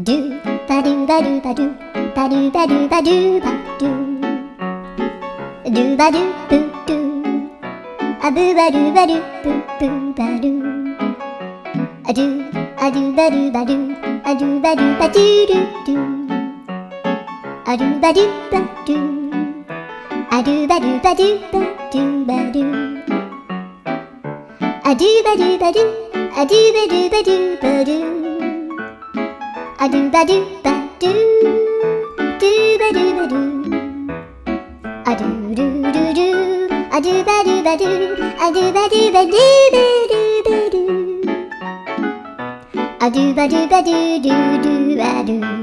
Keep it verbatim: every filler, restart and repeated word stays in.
ドゥバドゥバドゥバドゥバドゥバドゥバドゥバドゥドゥバドゥブドゥアブバドゥバドゥブブバドゥアドゥアドゥバドゥバドゥアドゥバドゥバドゥドゥドゥアドゥバドゥバドゥアドゥバドゥバドゥバドゥバドゥアドゥバドゥバドゥアドゥバドゥバドゥバドゥアドゥバドゥバドゥドゥバドゥバドゥアドゥドゥドゥドゥアドゥバドゥバドゥアドゥバドゥバドゥバドゥバドゥアドゥバドゥバドゥドゥドゥアドゥ